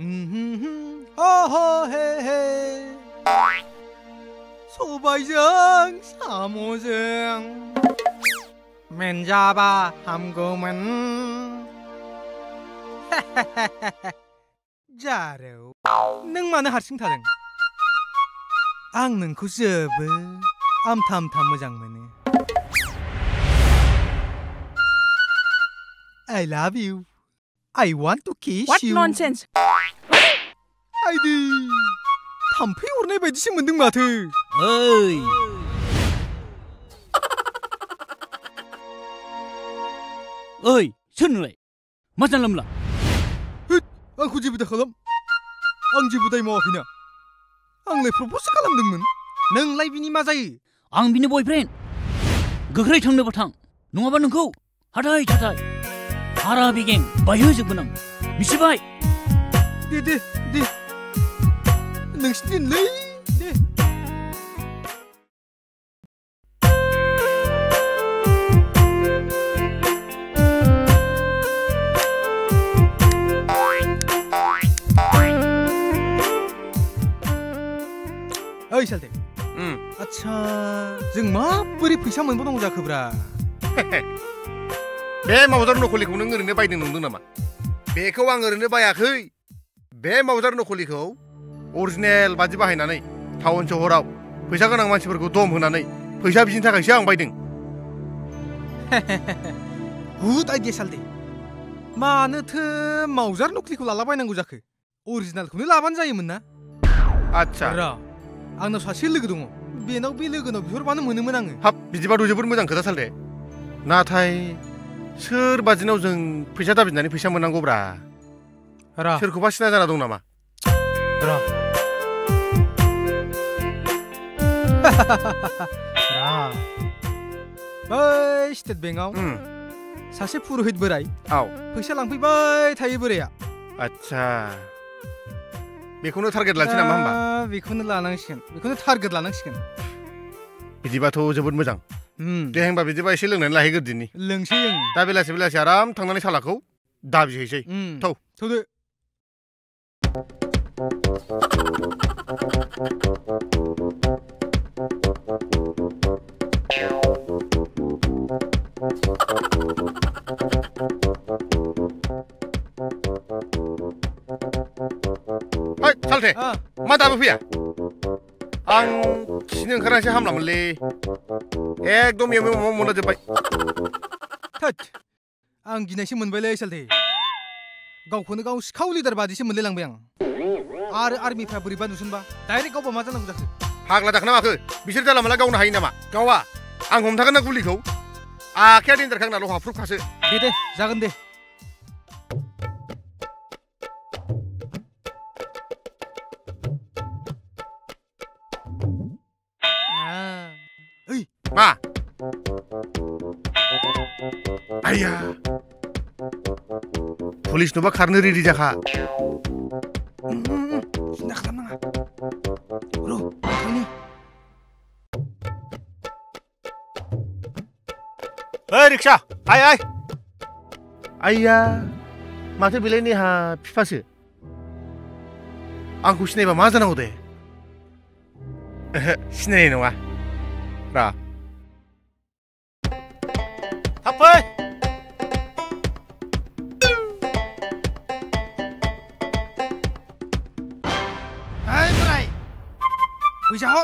허허헤헤 소바이장 사모장 맨잡아 함금은 자래요 नों मानो हारसिं थादों आं नोंखौ जोबोद आमथा मोजां मोनो I love you I want to kiss What you nonsense 아이디 담배 오르네 바यदिसो मोनदों 마थो ओइ ओइ सोर नोंलाय मा जानला मोनला आंखौ जेबो दाखालाम आं जेबो दाय मावाखैना आंलाय प्रप'ज खालामदोंमोन नोंलाय बिनि मा जायो आं बिनि बयफ्रेन्ड गोख्रै थांनोबा थां नङाबा नोंखौ हाथाय थाथाय हारा बेगें बायहोजोबगोन आं मिथिबाय दे नोंसिनि दिनलै दे ओइ सालथे आच्छा जों माबोरै फैसा मोनबावनांगौ जाखोब्रा बे मावजार नखलिखौ नों ओरैनो बायदों नंदों नामा बेखौ आं ओरैनो बायाखै बे मावजार नखलिखौ अरिजिनेल बादि बाहायनानै टाउन सहराव फैसा गोनां मानसिफोरखौ दम होनानै फैसा बिनो थाखायसो आं बायदों गुड आइडिया सालथे मानोथो मावजार नखलिखौ लालाबायनांगौ जाखो अरिजिनेलखौनो लाबानो जायोमोन ना आच्छा आंनाव सासे लोगो दङ बेनाव बे लोगोनाव बिहरबानो मोनोमोन आङो हाब बिदिबाथ' जोबोद मोजां खोथा सालथे नाथाय सोर बादिनाव जों फैसा दाबिनानै फैसा मोननांगौब्रा सोरखौबा सिना जाना दं नामा बै स्टेट बेंकआव सासे पुरहित बोराय फैसा लांफैबाय थायो बोराया आच्छा बेखौनो टारगेट लानोसै नामा होमबा बेखौनो लानांसिगोन बेखौनो टारगेट लानांसिगोन बिदिबाथ' जोबोद मोजां दे होनबा बिदिबा एसे लोंनानै लाहैग्रोदिनि लोंसै जों दा बेलासि आराम थांनानै सालाखौ दाबिहैसै थौदो सालथे मा दाबो फैया आं खिनो ओंखारनासो हामलामोनलै एकदम एव मोनला जोब्बाय थोद आं गिनायसो मोनबायलै सालथे गावखौनो गाव सिखाव लिडार बादिसो मोनलायलांबाय आं आरो आर्मिफ्रा बोरैबा नुसनबा डाइरेक्ट गावबा मा जानांगौ जाखो फाग्ला जाखोना माखो बिसोर जाला माला गावनो हायो नामा गावा आं हमथागोन ना गुलिखौ आखाया देन्दारखा आंना लहाफ्रुखासो दे जागोन दे मा आया पुलिस नुबा खारनो रेडि जाखा सिन्था खालामनाङा र' थांनि ओइ रिक्सा आय आइया माथो बेलाय नेहा बिफासो आंखौ सिनायबा मा जानांगौ दे सिनायनाय नङा रा थाब फै फैसा हर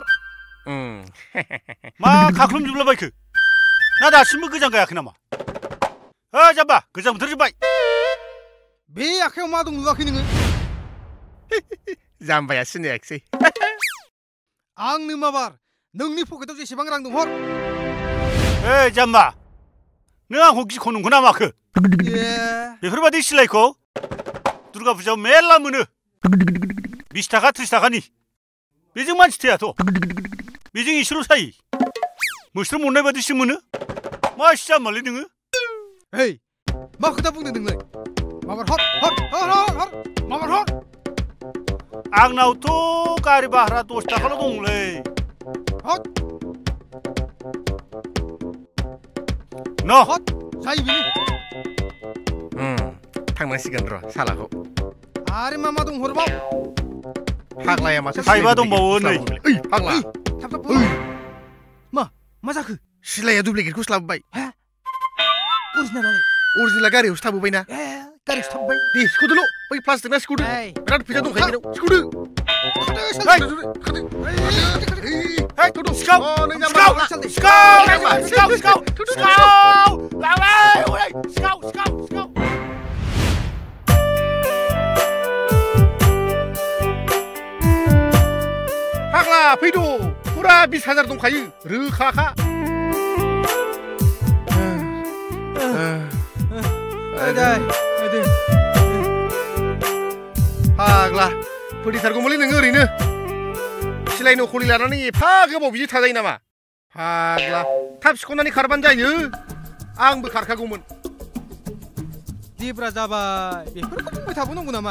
मा खाख्लुमजोबलाबायखो ना दासिमबो गोजां गायाखै नामा जाम्बा गोजां बोथोर जोब्बाय बे आखायाव मा दं नुवाखै नोङो जाम्बाया सिनायाखिसै आंनो माबार नोंनि पकेटाव जेसेबां रां दं हर जाम्बा नों आंखौ गिख' नंगौ ना माखो बेफोरबायदि सिलाइखौ दुर्गा फुजायाव मेरला मोनो 20 थाखा 30 थाखानि बेजों मानसि थैयाथ' बेजों एसेल' सायो मोस्रोम मोननाय बादिसो मोनो मा एसे जाम्बालै नोङो मा खोथा बुंदों नोंलाय माबार हर माबार हर आंनावथ' गारि भारा 10 थाखाल' दंलै हर न' जायो बेनो थांनांसिगोन र' सालाखौ आरे मा दं हरबाव फाग्लाया माथो थाइबा दंबावो नै ओइ फाग्ला थाब थाब मा जाखो सिलाया दुप्लिकेटखौ स्लाबबाय अरिजिनालाय अरिजिनाला गारियावसो थाबोबायना गारियावसो थाबबाय दे सिख'दोल' बै प्लास्टिकना सिख'दो बिराद फैसा दंखायो बेनाव सिख'दो फाग्ला फैद' फुरा 20,000 दंखायो रोखाखा फाग्ला फोथैथारगौमोनलै नोङो ओरैनो सिलाइ नखलि लानानै एफा गोबाव बिदि थाजायो नामा फाग्ला थाब सिख'नानै खारबानो जायो आंबो खारखागौमोन देब्रा जाबाय बेफोरखौ बुंबाय थाबावनांगौ नामा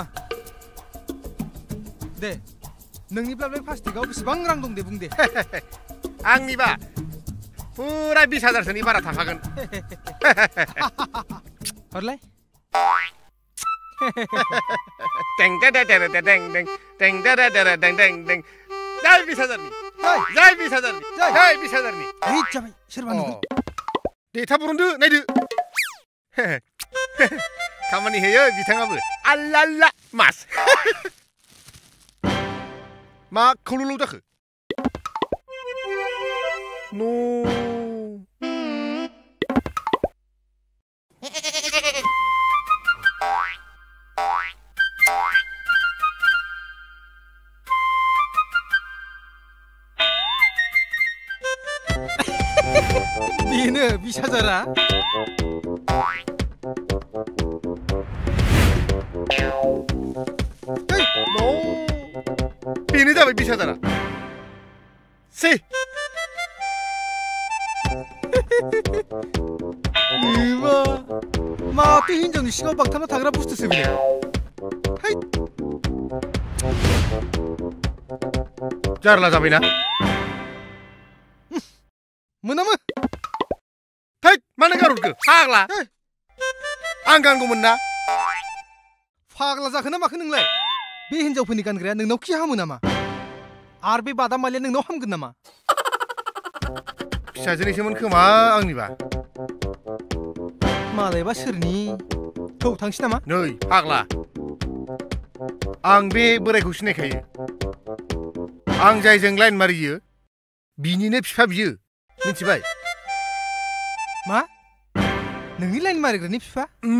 दे नोंनिब्ला बे प्लास्टिकआव बेसेबां रां दं दे बुं दे आंनिबा फुरा 20,000सोनि बारा थाखागोन हरलाय टें टें टें टें टें टें टें टें टें टें टें टें जाय 20,000नि जाय 20,000नि जाय 20,000नि ओइ जाबाय सोरबा नुगोन दे थाब बरनदो नायदो खामानि होयो बिथाङाबो आल्ला मास मा खौलौलौ जाखो नो बेनो 20,000आ बेनो जाबाय 20,000आ से माथो हिनजावनि सिङाव बागथाबना थाग्रा बुस्थुसो बेलाय जारला जाबायना मोनामो थैद मानो गारहरखो फाग्ला आं गानगौमोन ना फाग्ला जाखो ना माखो नोंलाय बे हिनजावफोरनि गानग्राया नोंनाव खि हामो नामा आरो बे बादामालिया नोंनाव हामगोन नामा फिसाजोनिसोमोन खोमा आंनिबा मालायबा सोरनि थौ थांसै नामा नै फाग्ला आं बे बोरायखौ सिनायखायो आं जायजों लाइन मारियो बिनिनो बिफा बियो मिथिबाय मा नोंनि लाइन मारिग्रानि बिफा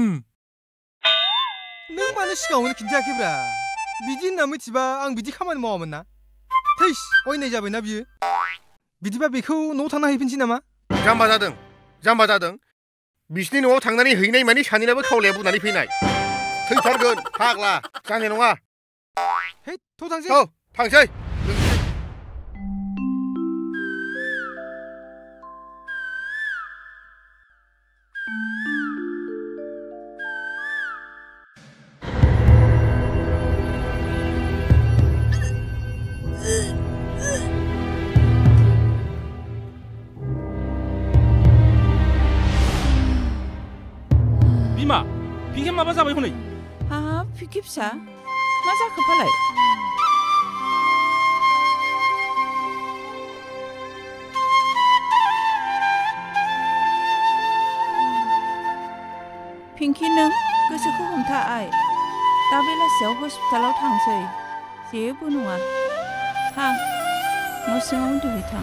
नों मानो सिगाङावनो खिन्थायाखैब्रा बिदि होनना मिथिबा आं बिदि खामानि मावामोन ना थैस अयनाय जाबायना बियो बिदिबा बेखौ न'आव थांना हैफिनसै नामा जाम्बा जादों बिसिनि न'आव थांनानै हैनाय मानि सानैनाबो खावलाया बुनानै फैनाय थैथारगोन फाग्ला जानाय नङा हे थ' थांसै थांसै बिमा पिंके माबा जाबाय हनै हाब पिंके फिसा मा जाखो फालाय पिंके नों गोसोखौ हमथा आइ दा बेलासियाव हस्पिटालाव थांसै जेबो नङा थां न' सिङाव उन्दुहै थां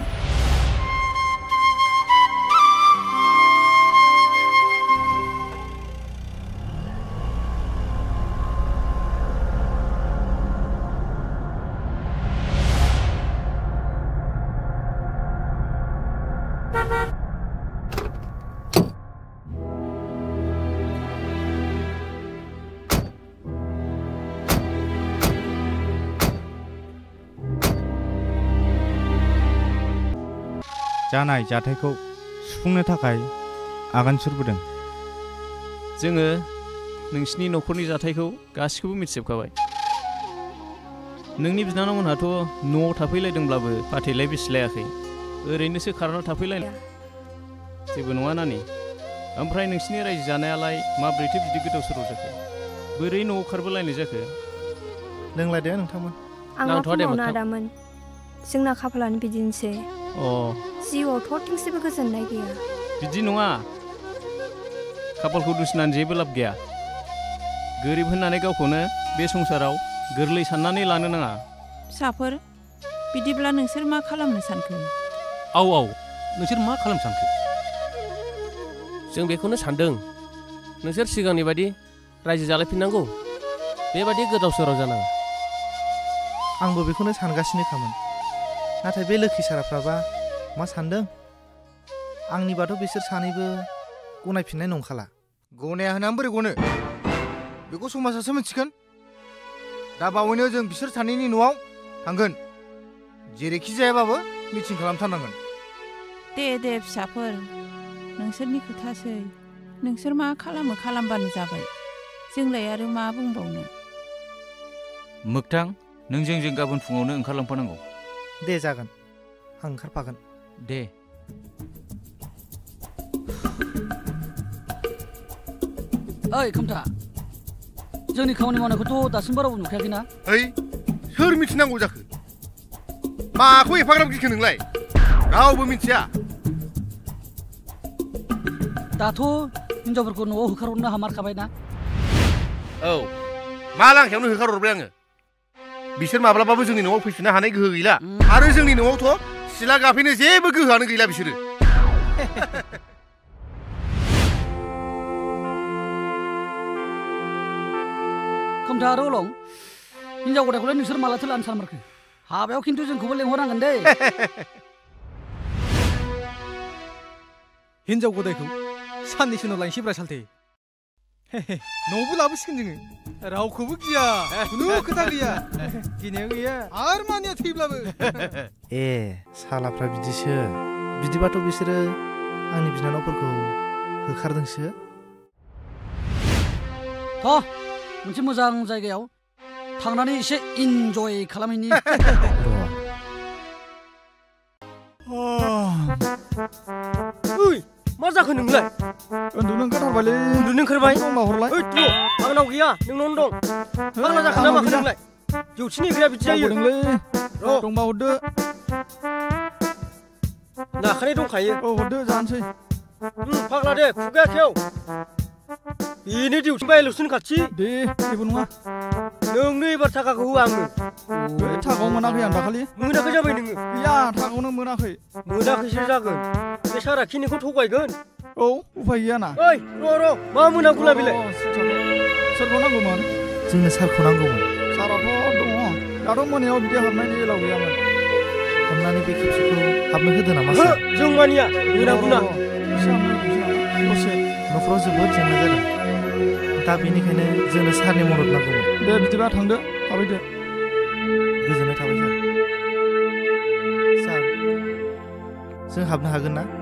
जानाय जाथायखौ सुफुंनो थाखाय आगान सुरबोदों जोङो नोंसिनि न'खरनि जाथायखौ गासिखौबो मिथिजोबखाबाय नोंनि बिनानावमोनहाथ' न'आव थाफैलायदोंब्लाबो फाथैलाय बिसिलायाखै ओरैनोसो खारना थाफैलायनाय जेबो नङा नानि ओमफ्राय नोंसिनि रायजो जानायालाय माब्रैथो बिदि गोदाव सोराव जाखो बोरै न'आव खारबोलायनाय जाखो लोंलायदो नोंथांमोन। आं मा बुंबावनो आदामोन जोंना खाफालानो बिदिनोसै जिउआव थरथिंसेबो गोजोननाय गैया। बिदि नङा खाफालखौ दुसिनानै जेबो लाब गैया गोरिब होननानै गावखौनो बे संसाराव गोरलै साननानै लानो नाङा। फिसाफोर बिदिब्ला नोंसोर मा खालामनो सानखो? औ नोंसोर मा खालामनो सानखो? जों बेखौनो सानदों नोंसोर सिगांनि बायदि रायजो जालायफिननांगौ बेबादि गोदाव सोराव जानाङा। आंबो बेखौनो सानगासिनोखामोन नाथाय बे लोखि साराफ्राबा मा सानदों? आंनिबाथ' बिसोर सानैबो गनायफिननाय नंखाला। गनाया होनानै बोरै गनो बेखौ समाजासो मिथिगोन। दा बावैनो जों बिसोर सानैनि न'आव थांगोन जेरैखि जायाबाबो मिटिं खालामथारनांगोन। दे फिसाफोर नोंसोरनि खोथासै नोंसोर मा खालामो खालामबानो जाबाय जोंलाय आरो मा बुंबावनो। मोगथां नों जों गाबोन फुङावनो ओंखारलांफानांगौ। दे जागोन आं ओंखारफागोन। दे ओइ खोमथा जोंनि खामानि मावनायखौथ' दासिमबो रावबो नुखायाखैना? ओइ सोर मिथिनांगौ जाखो? माखौ एफाग्राब गिखो नोंलाय? रावबो मिथिया। दाथ' हिनजावफोरखौ न'आव होखारहरनो हामारखाबायना। औ मा लांखायावनो होखारहरबाय आङो। बिसोर माब्लाबाबो जोंनि न'आव फैफिननो हानाय गोहो गैला आरो जोंनि न'आवथ' सिला गाफैनो जेबो गोहोआनो गैला बिसोरो। खोमथा आरो अलं हिनजाव गथायखौलाय नोंसोर मालाथो लानो सानमारखो? हाबायाव खिन्थु जोंखौबो लेंहरनांगोन दे। हिनजाव गदायखौ साननैसो उनाव लायनोसै ब्रा सालथे। न'आवबो लाबोसिगोन जोङो रावखौबो गिया खुनु खोथा गैया गिनाया गैया आरो मानिया थैब्लाबो। ए सालाफ्रा बिदिसो। बिदिबाथ' बिसोरो आंनि बिनानावफोरखौ होखारदोंसो। मोनसे मोजां जायगायाव थांनानै एसे इन्जय खालामहैनि। ओइ मा जाखो नोंलाय? उन्दुनो ओंखारथारबायलै। उन्दुनो ओंखारबाय? हरलाय। ओइ आंनाव गैया नोंनावनो दं। फाग्ला जाखो ना माखो नोंलाय? जौथिनि गैया बिदि जायो। दंबा हरदो। नाखानाय दंखायो। हरदो जानोसै। फाग्ला दे खुगाया खेव। बेनो दिउथि बायल'सो खाथि। दे जेबो नङा। नोंनो एबार थाखाखौ होआ आङो। थाखाखौ मोनाखै आं दाखालि। मोनाखै जाबाय नोङो? गैया थाखाखौनो मोनाखै। मोनाखैसो जागोन। बे सारा खिनिखौ थगायगोन। औ उफाय गैया ना। ओइ र' मा मोनांगौला बेलाय? सोरखौ नांगौमोन? जोंनो सारखौ नांगौमोन। साराथ' दङ दाथ' मोनायाव बिदि हाबनायनि एलाव गैयामोन। अन्नानै बे खेबसेखौ हाबनो होदो नामा सार? जों मानिया मोनांगौना। न'खराव जोबोद जेंना जादों दा बेनिखायनो जोंनो सारनि मदद नांगौमोन। दे बिदिबा थांदो हाबैदो। गोजोननाय थाबाय सार। जों हाबनो हागोन ना?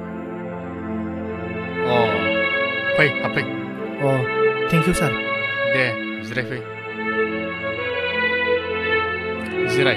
फै हाबफै। थेंक इउ सार। दे जिरायफै। जिराय।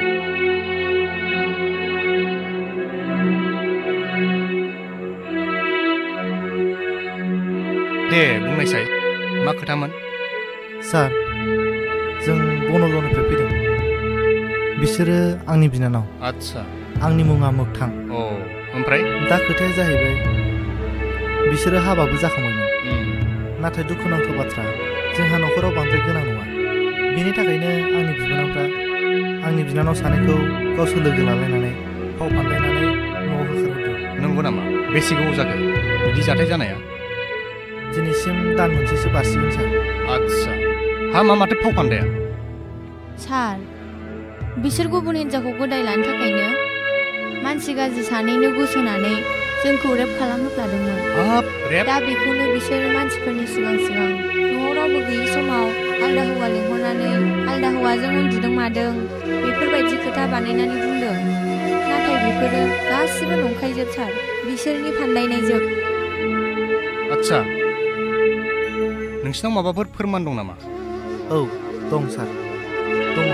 दे बुंनायसाय मा खोथामोन? सार जों बनजनिफ्राय फैदों। बिसोरो आंनि बिनानाव। आच्छा। आंनि मुङा मोगथां। ओमफ्राय? दा खोथाया जाहैबाय बिसोरो हाबाबो जाखांबायमोन नाथाय दुखुनांथाव बाथ्रा जोंहा न'खराव बांद्राय गोनां नङा। बेनि थाखायनो आंनि बिबोनांफ्रा आंनि बिनानाव सानैखौ गावसोर लोगो लालायनानै फाव फान्दायनानै न'आव होखारहरदों। नंगौ नामा? बेसे गोबाव जाखो बिदि जाथाय जानाया? दिनैसिम दान मोनसेसो बारसिगोन सार। आच्छा माथो फाव फान्दाया? सार बिसोर गुबुन हिन्जावखौ गदाय लानो थाखायनो मानसि गाज्रि सानैनो गोसो होनानै जोंखौ रेप खालामहोफ्लादोंमोन। दा बेखौनो बिसोरो मानसिफोरनि सिगां न'आव रावबो गैयि समाव आलदा हौवा लेंहरनानै आलदा हौवाजों उन्दुदों मादों बेफोरबायदि खोथा बानायनानै बुंदों। नाथाय बेफोरो गासिबो नंखायजोब सार, बिसोरनि फान्दायनायजोब। आच्छा नोंसिनाव माबाफोर फोरमान दं नामा? औ दं सार दङ।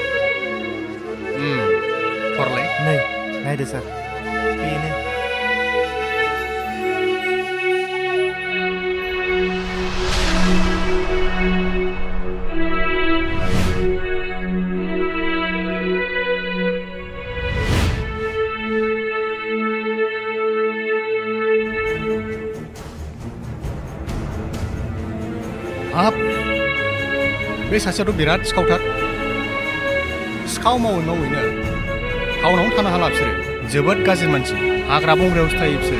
हरलाय। नै नायदो सार बेनो। बे सासेयाथ' बिराद सिखावथार सिखाव मावै मावैनो टाउनावनो थानो हाला बिसोरो जोबोद गाज्रि मानसि हाग्रा बंग्रायावसो थायो बिसोरो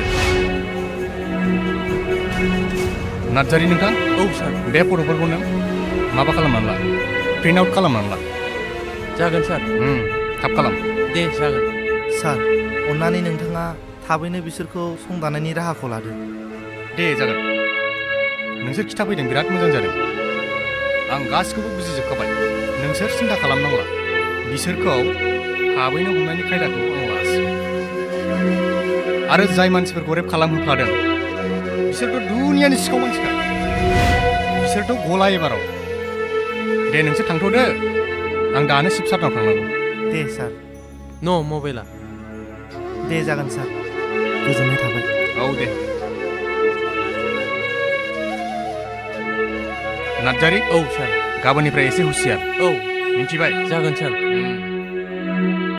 नार्जारि नोंथां औ सार बे फट'फोरखौ नों माबा खालामनानै ला प्रिन्ट आउट खालामनानै ला जागोन सार थाब खालाम दे जागोन सार अन्नानै नोंथाङा थाबैनो बिसोरखौ संदानायनि राहाखौ लादो दे जागोन नोंसोर खिथाफैदों बिराद मोजां जादों आं गासिखौबो बुजिजोबखाबाय नोंसोर सिन्था खालामनांला बिसोरखौ थाबैनो हमनायनि खायदाखौ आं लासिगोन आरो जाय मानसिफोरखौ रेप खालामहोफ्लादों बिसोरथ' दुनियानि सिखाव मानसिखा बिसोरथ' गला एबाराव दे नोंसोर थांथ'दो आं दानो शिबसारनाव थांनांगौ दे सार न' मबाइला दे जागोन सार गोजोननाय थाबाय औ दे नार्जारि औ सार गाबोननिफ्राय एसे हुसियार औ मिन्थिबाय जागोन सार